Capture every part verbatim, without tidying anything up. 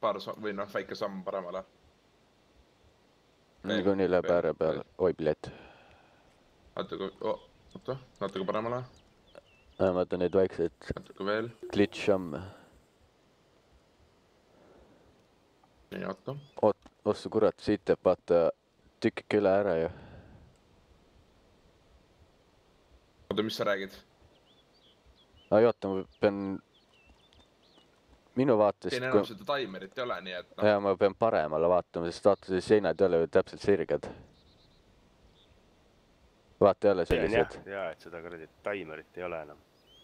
paar või noh, väike samm paremale. Kuni läheb ääre peale. Oi, pilet. Natuke, oh, oota, natuke paremale. Ma vaatan neid vaikseid natuke veel. Glitch-amme. Nii, oota. Oot, ossa kurat, siit teeb vaata tükike üle ära ju. Oota, mis sa räägid? Ai, oota, ma pean... Minu vaatest... Siin enam seda taimerit ei ole, nii et... Ja, ma pean paremale vaatama, sest vaata, see seinad ei ole ju täpselt sirged. Vaata ei ole sellised. Jaa, et seda kuradi taimerit ei ole enam.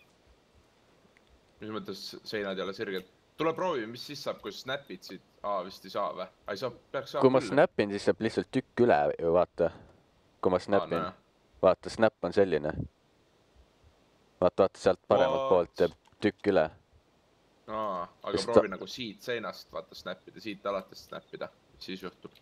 Mis mõttes seinad ei ole sirged? Tule proovi, mis siis saab, kui snapid siit? Aa, vist ei saa või? Ai, saab, peaks saab kui ma snapin, siis saab lihtsalt tükk üle ju, vaata. Kui ma snapin. Vaata, snap on selline. Vaata, vaata, sealt paremalt poolt teeb tükk üle. Aa, aga proovi nagu siit seinast vaata snapida, siit alates snapida. Siis juhtub.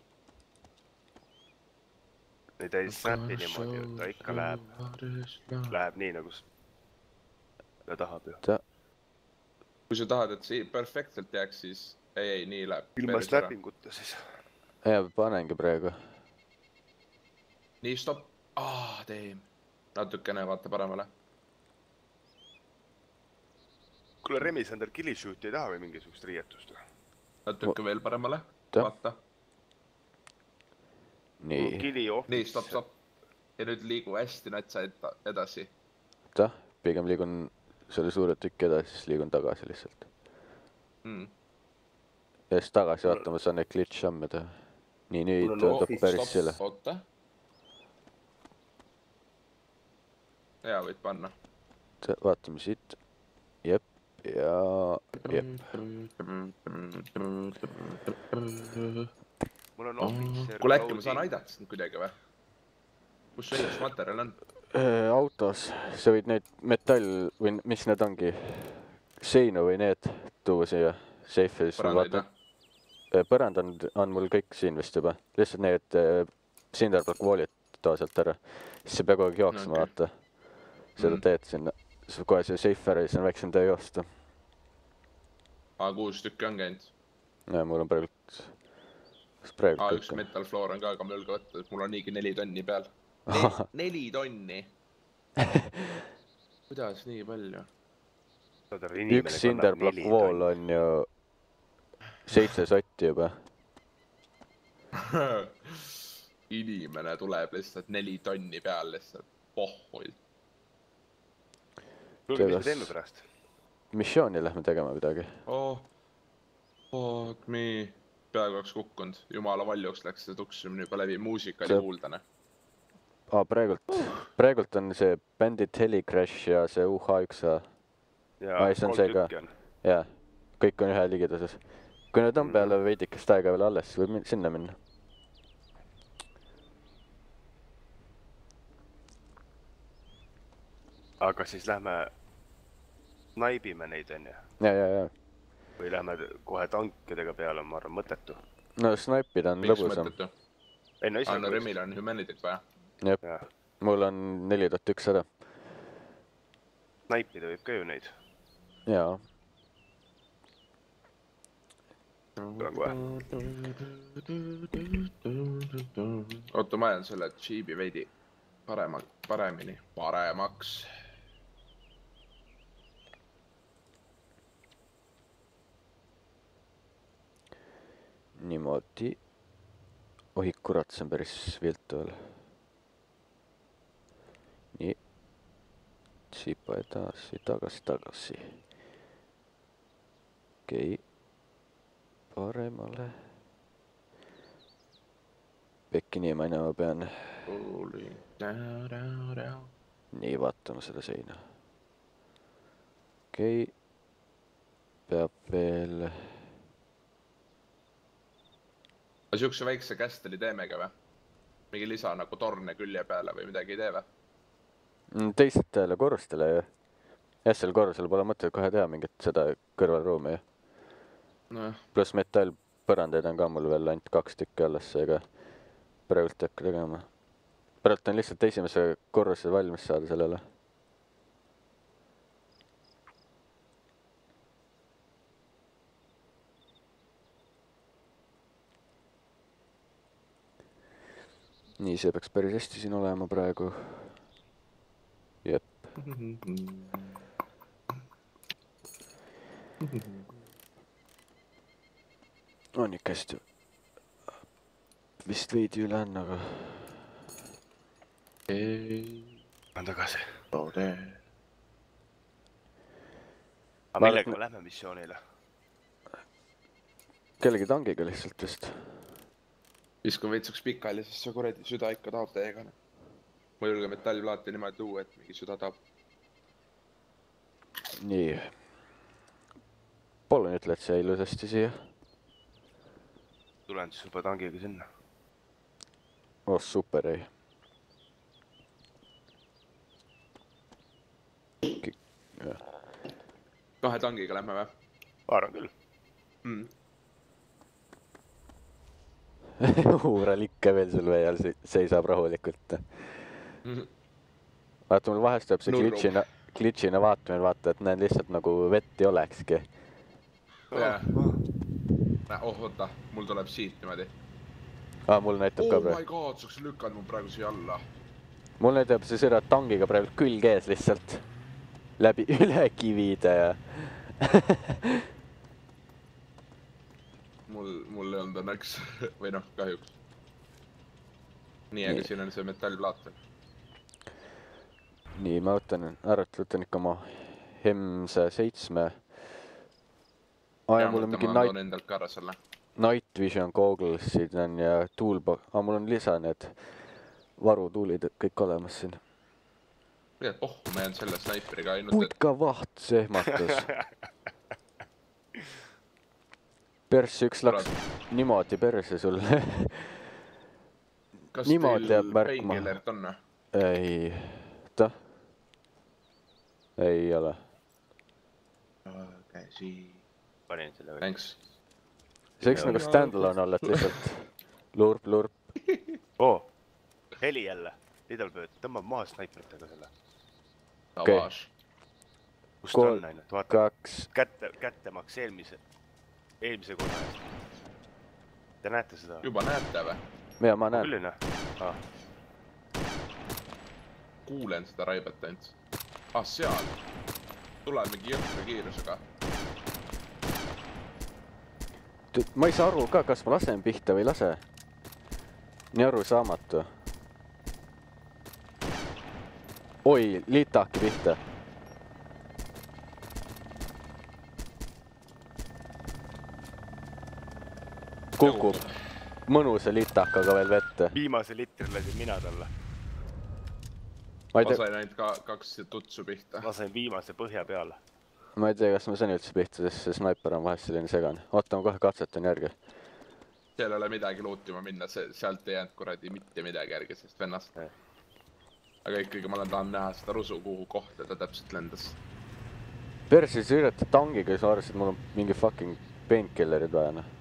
Nüüd ei snapi niimoodi, ta ikka läheb. Läheb nii nagu ta tahab ju. Kui sa tahad, et see perfektselt jääks, siis ei, ei, nii läheb. Ilma snapinguta siis. Ja, panengi praegu. Nii, stopp. Aa, teem. Natukene vaata paremale. Kuule, Remisander Killishooti ei taha või mingisugust riietust? Natuke veel paremale. Vaata. Nii. Nii, stopp, stopp. Ja nüüd liigu hästi natsa edasi. Ta, pigem liigun selle suure tükki edasi, siis liigun tagasi lihtsalt. Ja siis tagasi vaatama saan neid glitch-amme teha. Nii, nüüd tõotab päris selle. Oota. Hea, võid panna. Vaatame siit. Jep, ja... Jep. Kuule, äkki ma saan aidata sind kuidagi või? Kus selles materjal on? Autos. Sa võid neid metall või mis need ongi? Seinu või need tuua siia. Safe. Põrandaid või? Põrand on mul kõik siin vist juba. Lihtsalt need Cinderblock wall'id toa sealt ära. Siis see peab kogu aeg jooksma, vaata. Seda teed sinna. Siis kohe see safe ära, siis on väiksem tee joosta. Aa, kuus tükki on käinud. Ja, mul on praegu... Aa, üks metal floor on ka, aga mul ka võtta, mul on niigi neli tonni peal. Neli tonni! Kuidas nii palju? Üks Cinderblock wall on ju seitse sotti juba. Inimene tuleb lihtsalt neli tonni peal lihtsalt. Pohhull. Tulge, mis me teeme pärast? Missiooni lähme tegema midagi. Oh, oot mi, peaaegu oleks kukkunud. Jumala valjuks läks see tuksimine juba läbi, muusika oli kuuldane. Aa, praegult, praegult on see Bandit Heli Crash ja see U H üks A. Jaa, kolm tükki on. Jaa, kõik on ühe ligiduses. Kui need on peale veidikest aega veel alles, siis võib sinna minna. Aga siis lähme naibime neid, on ju? Ja, ja, ja. Või lähme kohe tankidega peale, ma arvan, mõttetu. No snaipida on lõbusam. Miks mõttetu? Aa, no Remil on humanity't vaja. Jep, mul on neli tuhat ükssada. Snaipida võib ka ju neid. Jaa. Tulen kohe. Oota, ma ajan selle Jeebi veidi paremini. Paremaks. Niimoodi. Ohi, kurat, see on päris viltu veel. Nii. Siipa edasi, tagasi, tagasi. Okei. Paremale. Pekki nii maina ma pean. Nii, vaatame selle seina. Okei. Peab veel... Aga siukse väikse kästeli teemega või? Mingi lisa nagu torne külje peale või midagi ei tee või? Teistele korrustele ju. Jah, seal korrusel pole mõtet kohe teha mingit seda kõrvalruumi ju. Pluss metall põrandeid on ka mul veel ainult kaks tükki alles, seega praegult ei hakka tegema. Praegult on lihtsalt esimese korruse valmis saada sellele. nii, see peaks päris hästi siin olema praegu. Jep. On ikka hästi. Vist veidi üle on, aga... On tagasi. Loode. Aga millega lähme missioonile? Kellegi tangiga lihtsalt vist. Viskan veitsuks pikali, sest see kuradi süda ikka tahab täiega. Ma ei julge metallplaati niimoodi tuua, et mingi süda tahab. Nii. Palun ütle, et see ilusasti siia. Tulen siis juba tangiga sinna. Oh, super, ei. Ja. Kahe tangiga lähme või? Arvan küll. Mm. Uural ikka veel sul vee all seisab rahulikult. Mm-hmm. Vaata, mul vahest jääb see Nurru. glitchina, glitchina vaatamine, vaata, et näen lihtsalt nagu vett ei olekski. Yeah. Oh, oota, mul tuleb siit niimoodi. Aa, mul näitab Oh ka my praegu. god, sa oleks lükanud mu praegu siia alla. Mul näitab see sõrad tangiga praegu külg ees lihtsalt. Läbi üle kivide ja... Mul, mul ei olnud õnneks. Või noh, kahjuks. Nii, aga Nii. siin on see metallplaat. Nii, ma võtan, arvat, võtan ikka oma Hemse seitsme. Aa, ja mul on mingi ma night, toon endalt ka ära selle. night vision gogglesid on ja toolbox. Aa, mul on lisa need varutuulid kõik olemas siin. Oh, ma jään selle snaipriga ainult, et... Putka vaht, see ehmatus. Persi üks laks niimoodi perse sulle. Kas niimoodi teil jääb märkma. painkillert on? Ei, ta? Ei ole. Käsi. Panin selle või. Thanks. See võiks nagu stand-alone olla, et lihtsalt lurp, lurp. Oo, heli jälle. Lidlbööd, tõmbab maha snaipritega selle. Tavaaž. Kust Kolm, on ainult, vaata. Kaks. Kätte, kättemaks eelmise, eelmise korra eest. Te näete seda? Juba näete või? Ja ma näen. Külline? Ah. Kuulen seda raibet ainult. Ah, seal. Tuleb mingi jõhkra kiirusega. Ma ei saa aru ka, kas ma lasen pihta või lase. Nii aru saamatu. Oi, liitahki pihta. Kukub mõnusa liitahkaga veel vette. Viimase litri lasin mina talle. Ma ei Ma tea, sain ainult ka kaks tutsu pihta. Lasen viimase põhja peale. ma ei tea, kas ma sain üldse pihta, sest see snaiper on vahest selline segane. Oota, ma kohe katsetan järgi. Seal ei ole midagi lootima minna, sealt ei jäänud kuradi mitte midagi järgi, sest vennast. Aga ikkagi ma olen tahan näha seda rusu, kuhu kohta ta täpselt lendas. Persi, sa üritad tangiga, sa arvasid, et mul on mingi fucking painkillerid vaja, noh.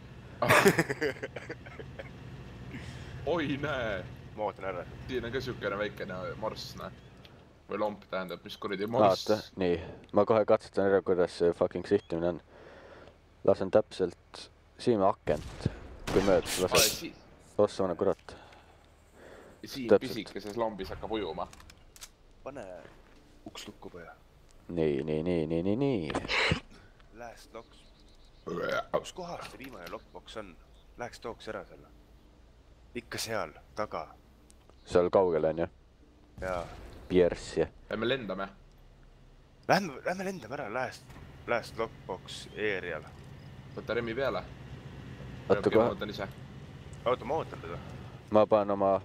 Oi, näe! Ma ootan ära. Siin on ka siukene väikene morss, näe. Või lomp tähendab, mis kuradi morss. Vaata, nii. Ma kohe katsetan ära, kuidas see fucking sihtimine on. Lasen täpselt siime akent, kui möödas lased. Ossune kurat. Siin Täpselt. pisikeses lombis hakkab ujuma. Pane uks lukku poja. Nii, nii, nii, nii, nii, nii. Last locks. Kus kohas see viimane lockbox on? Läheks tooks ära selle. Ikka seal, taga. Seal kaugel on ju. Jaa. Piers ja. Lähme lendame. Lähme, lähme lendame ära last, last lockbox areal. Võta remmi peale. Oota kohe. Ma ootan ise. Oota, ma ootan teda. Ma panen oma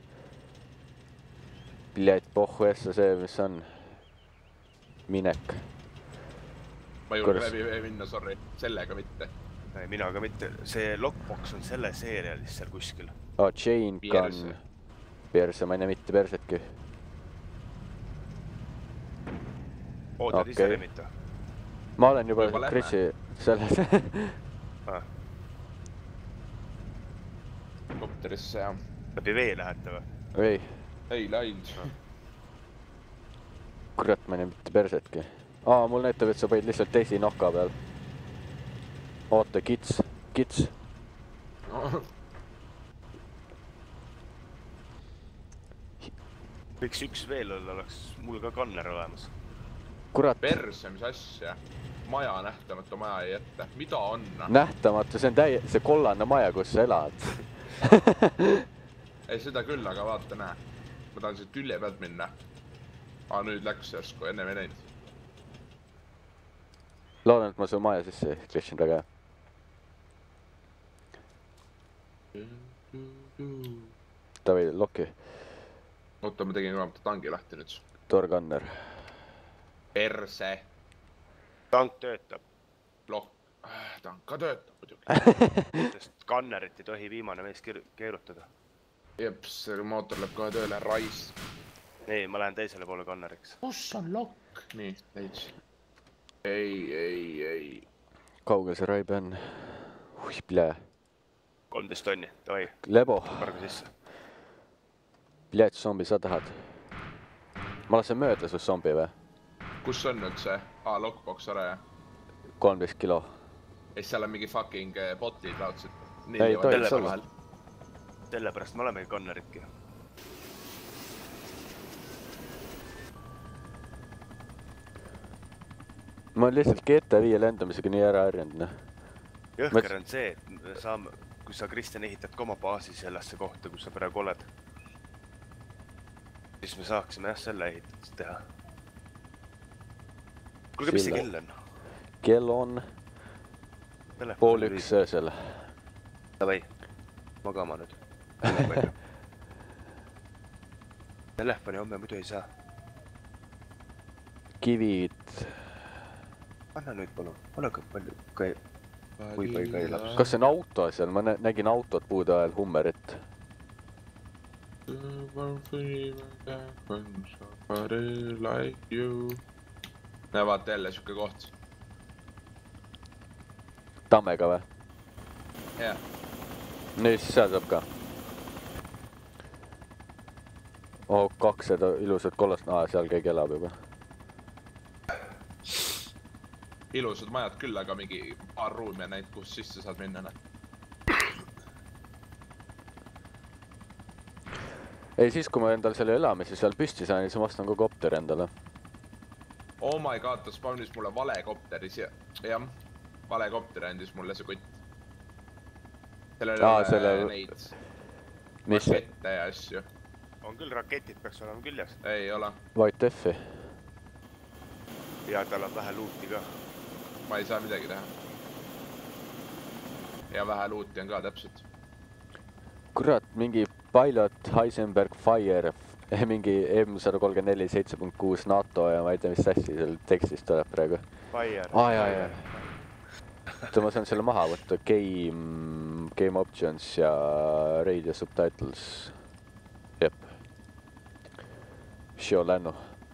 pilet pohhu esse see, mis on minek. Ma ei julge Kors. läbi minna, sorry. Sellega mitte. Ei, mina ka mitte. See lockbox on selle seerialis seal kuskil. Oh, chain Perse. gun. Perse, ma ei näe mitte persetki. Ootad Okei. ise remita? Ma olen juba Juba lähme. Krissi selles. Ah, Kopterisse ja... läbi vee lähete või? ei, Ei läinud. kurat, ma ei näe mitte persetki. Aa, mul näitab, et sa panid lihtsalt teisi noka peal. Oota, kits, kits. võiks üks veel olla, oleks mul ka kanner olemas. Kurat. Perse, mis asja? Maja, nähtamatu maja ei ette. Mida on? Nähtamatu, see on täie... see kollane maja, kus sa elad. Ei, seda küll, aga vaata, näe. Ma tahan siit tülje pealt minna. Aa, nüüd läks järsku, ennem ei näinud. Loodan, et ma su maja sisse klitsin taga. Davai, lokki. Oota, ma tegin ka tangi lahti nüüd. Torganner. Perse. Tank töötab. Lokk. Tank ka töötab muidugi. Sest kannerit ei tohi viimane mees keerutada. Jeps, see mootor läheb kohe tööle, rais. Ei, ma lähen teisele poole kanneriks. Kus on lokk? Nii, leidis. Ei, ei, ei. Kaugel see raibe on? Ui, plee. kolmteist tonni, davai. Lebo. Parga sisse. Pljääd zombi, sa tahad? Ma lasen mööda su zombi või? Kus on nüüd see? Aa, lockbox ära, jah? kolmteist kilo. Ja seal on mingi fucking botid laudsid. Ei, tohiks olla. Sellepärast me olemegi kanneridki. Ma olen lihtsalt G T A viie lendamisega nii ära harjunud. Jõhker on see, et me saame, kui sa, Kristjan, ehitad ka oma baasi sellesse kohta, kus sa praegu oled, siis me saaksime jah selle ehitatud teha. Kuulge, mis see kell on? Kell on pool üks öösel. Davai, magama nüüd. Telefoni homme muidu ei saa. Kivid. Anna nüüd palun, ole ka palju kai... kui palju kai laps. Kas see on auto seal? Ma nägin autot puude ajal Hummerit. Näe, vaata jälle siuke koht. Tammega või? Jah. Nii, siis seal saab ka. Oh, kaks seda ilusat kollast. Aa, seal keegi elab juba. Ilusad majad küll, aga mingi paar ruumi ja näid, kus sisse saad minna. Ei, siis kui ma endal selle elamise seal püsti sain, siis ma ostan ka kopteri endale. Oh my god, ta spawnis mulle vale kopteris ja... jah, vale kopteri andis mulle see kutt. Sellel Aa, ole selle... neid... Mis? rakette ja asju. On küll, raketid peaks olema küljes. Ei ole. White F-i. Ja tal on vähe luuti ka. Ma ei saa midagi teha. Ja vähe luuti on ka täpselt. Kurat, mingi Pilot Heisenberg Fire, mingi M sada kolmkümmend neli seitse punkt kuus NATO ja ma ei tea, mis sassi seal tekstis tuleb praegu. Fire. Aa, jaa, jaa. Oota, ma saan selle maha võtta. Game, game options ja radio subtitles. Jep. Show lännu.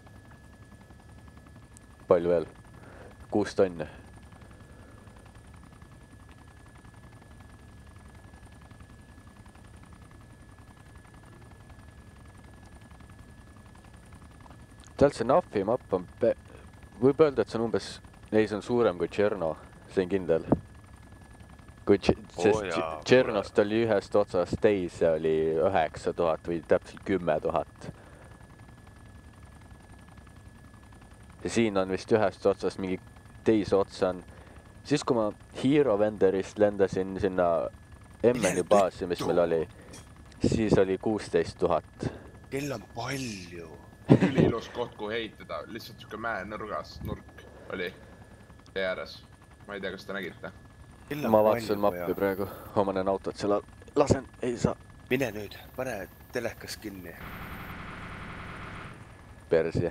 Palju veel? Kuus tonne. Tält see Nafi mapp on... Võib öelda, et see on umbes... Ei, see on suurem kui Tšerno. See on kindel. Kui Tšernost oli ühest otsast teis ja oli üheksa tuhat või täpselt kümme tuhat. Ja siin on vist ühest otsast mingi teise otsa on. Siis kui ma Hero Venderist lendasin sinna Emmeni baasi, mis meil oli, siis oli kuusteist tuhat. Kell on palju. Üli ilus koht, kuhu heitada. Lihtsalt siuke mäe nurgas, nurk oli tee ääres. Ma ei tea, kas te nägite. Ma vaatasin mappi praegu. Omanen autot seal lasen, ei saa. Mine nüüd, pane telekas kinni. Persi.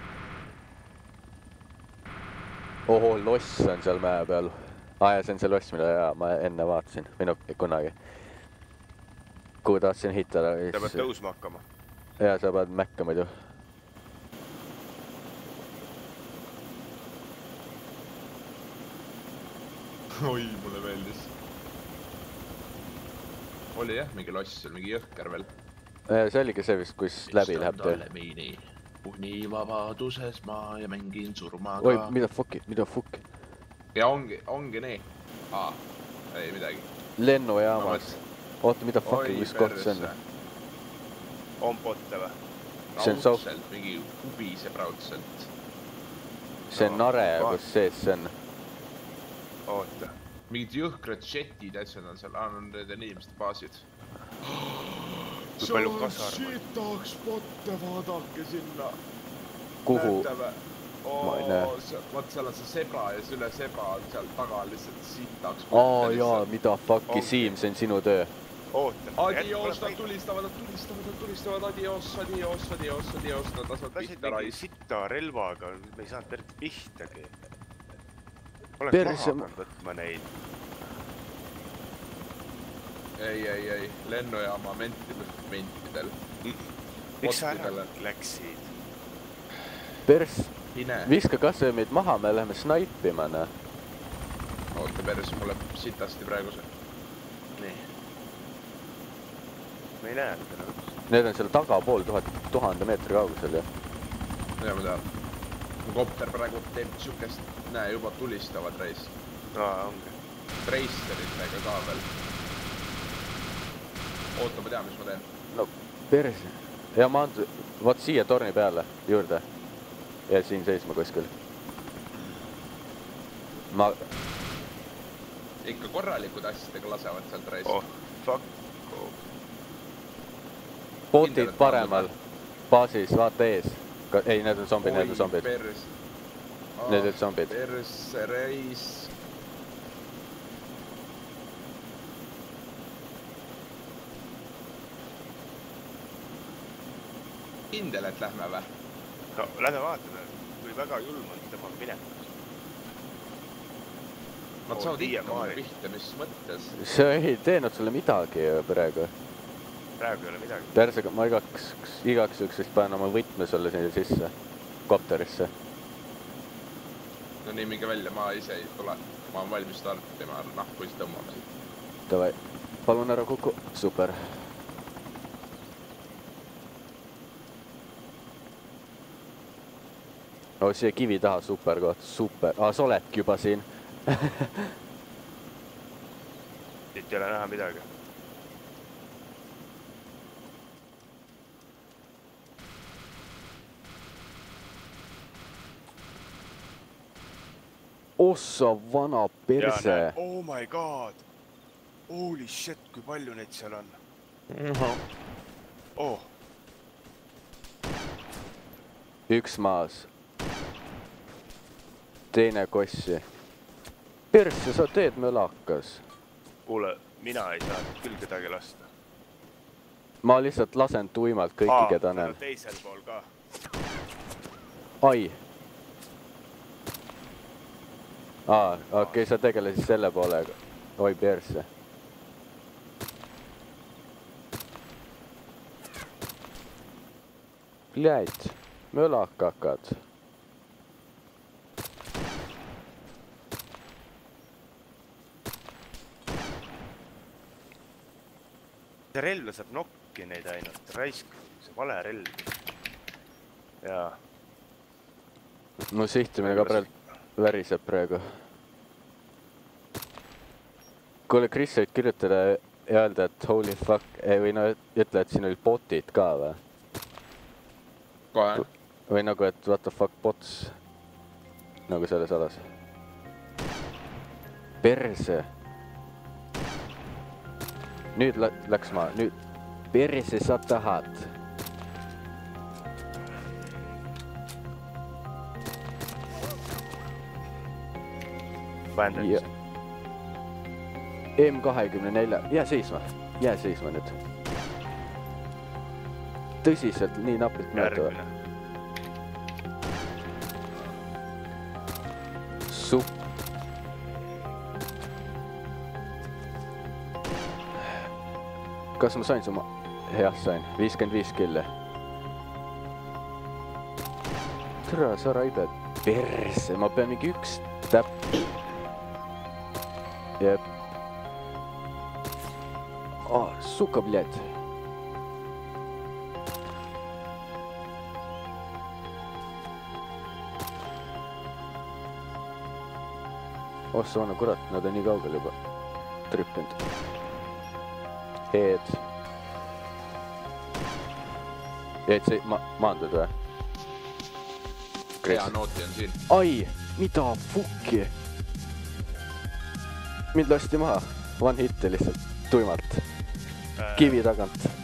Oho, loss on seal mäe peal. Aa, ja see on see loss, mida ja, ma enne vaatasin. Või no, kunagi. Kuhu tahtsin hitada. Sa pead tõusma hakkama. Ja, sa pead mäkka muidu. Oi, mulle meeldis. Oli jah, mingi loss, mingi jõhker veel. See oligi see vist, kus läbi läheb töö. Nii vabaduses ma ja mängin surmaga. Oi, mida fuki, mida fuki. Ja ongi, ongi nii. Aa, ei midagi. Lennujaamas. Oota, mida fuki, mis koht see on? On botte või? See on so- raudselt, mingi kubiseb raudselt. See on nare, kus sees see on. Oota. Mingid jõhkrad jetid asjad on seal, on need inimeste baasid. Kui palju kasarm on? Sitaks potte, vaadake sinna. Kuhu? Näetame. Ma ei näe. Vaat seal on see sebra ja see üle sebra on seal taga lihtsalt sitaks. Aa jaa, mida fuck'i Siim, see on sinu töö. Oota. Adios, nad tulistavad, nad tulistavad, nad tulistavad, adios, adios, adios, adios, nad lasvad pihta rais. Sitta relvaga, me ei saanud terve pihtagi. Oleks Perse... maha peal võtma neid. Ei, ei, ei, lennujaama mentidel, mentidel. Miks sa ära läksid? Pers... Hine. Viska kas või meid maha, me läheme snaipima, näe. Oota, pers, mulle sitasti praegu see. Nii. Me ei näe seda nagu. Need on seal taga pool tuhat, tuhande meetri kaugusel, jah. Ja ma tean. Kopter praegu teeb sükest, näe, juba tulistavad reis. Aa, ongi. Reisteritega ka veel. Oota, ma tean, mis ma teen. No, perse. Ja ma andu... Vaat siia torni peale, juurde. Ja siin seisma kuskil. Ma... Ikka korralikud asjadega lasevad sealt reis. Oh, fuck. Oh. Bootid paremal. Baasis, vaata ees. Ka... Ei, need on zombid, need on zombid. Pers. Oh, need on zombid. Pers, reis. Kindel, et lähme või? No, lähme vaatame, kui väga julm on, siis tõmbame minema. Nad saavad ikka mulle pihta, mis mõttes? See ei teinud sulle midagi praegu. Praegu ei ole midagi. Persega ma igaks, igaks üksteist panen oma võtme sulle sinna sisse. Kopterisse. No nii, minge välja, ma ise ei tule. Ma olen valmis startima, noh, kui siis tõmbame siit. Davai, palun ära kuku. Super. Oh, siia kivi taha, super koht, super. Ah, sa oledki juba siin. Siit ei ole näha midagi. Ossa vana perse. Oh my god. Holy shit, kui palju neid seal on. Oh. Üks maas. Teine kossi. Persse, sa teed mölakas. Kuule, mina ei saa küll kedagi lasta. Ma lihtsalt lasen tuimalt kõiki, keda näen. Aa, teisel pool ka. Ai. Aa, okei, okay, sa tegelesid selle poolega. Oi, persse. Blять, mölakakad. See relv saab nokki neid ainult, raisk, see vale relv. Jaa. Mu sihtimine ka praegu väriseb praegu. Kuule, Chris, võid kirjutada ja öelda, et holy fuck, või no ütle, et siin olid botid ka või? Kohe? Või nagu, et what the fuck bots nagu selles alas. Perse. Nüüd läks ma, nüüd perse sa tahad. Bandage. M kahekümne nelja, jää seisma, jää seisma nüüd. Tõsiselt nii napilt mööda. Supp. Kas ma sain suma? Jah, sain. viiskümmend viis kille. Tere, sa raibed. Perse, ma pean mingi üks täpp. Jep. Ah, suka, blядь. Ossa vana kurat, nad on nii kaugel juba trüppinud. Head. jäid sa ma maandud või? hea nooti on siin. ai, mida fuki? mind lasti maha. One hitti lihtsalt tuimalt. Kivi tagant.